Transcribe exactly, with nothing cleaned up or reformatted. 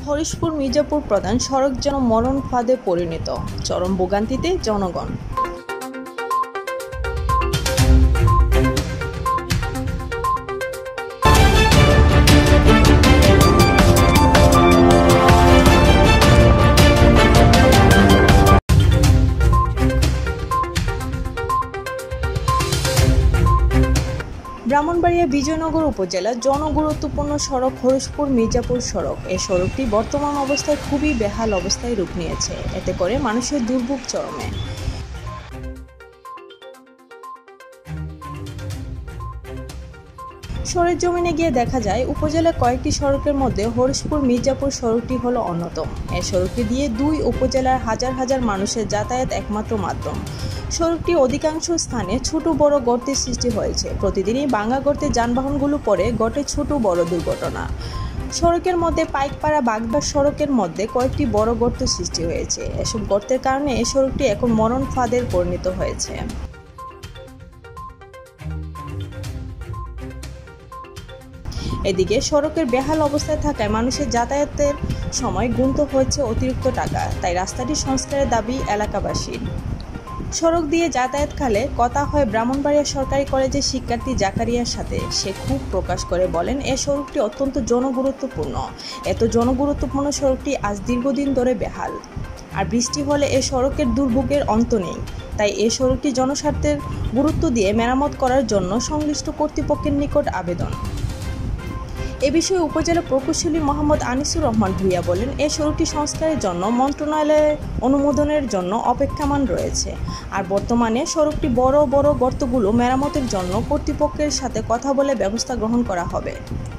হরষপুর মির্জাপুর প্রধান সড়ক যেন মরণ ফাঁদে পরিণত, চরম ভোগান্তিতে জনগণ। ব্রাহ্মণবাড়িয়া বিজয়নগর উপজেলার জনগুরুত্বপূর্ণ সড়ক হরষপুর মির্জাপুর সড়ক। এই সড়কটি বর্তমান অবস্থায় খুবই বেহাল অবস্থায় রূপ নিয়েছে, এতে করে মানুষের দুর্ভোগ চরমে। সরেজমিনে গিয়ে দেখা যায়, উপজেলার কয়েকটি সড়কের মধ্যে হরষপুর মির্জাপুর সড়কটি হলো অন্যতম। এই সড়কটি দিয়ে দুই উপজেলার হাজার হাজার মানুষের যাতায়াত একমাত্র মাধ্যম। সড়কটি অধিকাংশ স্থানে ছোট বড় গর্তের সৃষ্টি হয়েছে। প্রতিদিনই ভাঙা গর্তে যানবাহনগুলো পড়ে ঘটে ছোট বড় দুর্ঘটনা। সড়কের মধ্যে পাইকপাড়া বাগদার সড়কের মধ্যে কয়েকটি বড় গর্ত সৃষ্টি হয়েছে। এসব গর্তের কারণে এই সড়কটি এখন মরণ ফাঁদের পরিণত হয়েছে। এদিকে সড়কের বেহাল অবস্থায় থাকায় মানুষের যাতায়াতের সময় গুনতে হচ্ছে অতিরিক্ত টাকা, তাই রাস্তাটি সংস্কারের দাবি এলাকাবাসীর। সড়ক দিয়ে যাতায়াতকালে কথা হয় ব্রাহ্মণবাড়িয়া সরকারি কলেজের শিক্ষার্থী জাকারিয়ার সাথে। সে ক্ষোভ প্রকাশ করে বলেন, এ সড়কটি অত্যন্ত জনগুরুত্বপূর্ণ। এত জনগুরুত্বপূর্ণ সড়কটি আজ দীর্ঘদিন ধরে বেহাল, আর বৃষ্টি হলে এ সড়কের দুর্ভোগের অন্ত নেই। তাই এ সড়কটি জনস্বার্থের গুরুত্ব দিয়ে মেরামত করার জন্য সংশ্লিষ্ট কর্তৃপক্ষের নিকট আবেদন। এ বিষয়ে উপজেলা প্রকৌশলী মোহাম্মদ আনিসুর রহমান ভূঁইয়া বলেন, এ সড়কটি সংস্কারের জন্য মন্ত্রণালয়ের অনুমোদনের জন্য অপেক্ষমান রয়েছে। আর বর্তমানে সড়কটি বড় বড় গর্তগুলো মেরামতের জন্য কর্তৃপক্ষের সাথে কথা বলে ব্যবস্থা গ্রহণ করা হবে।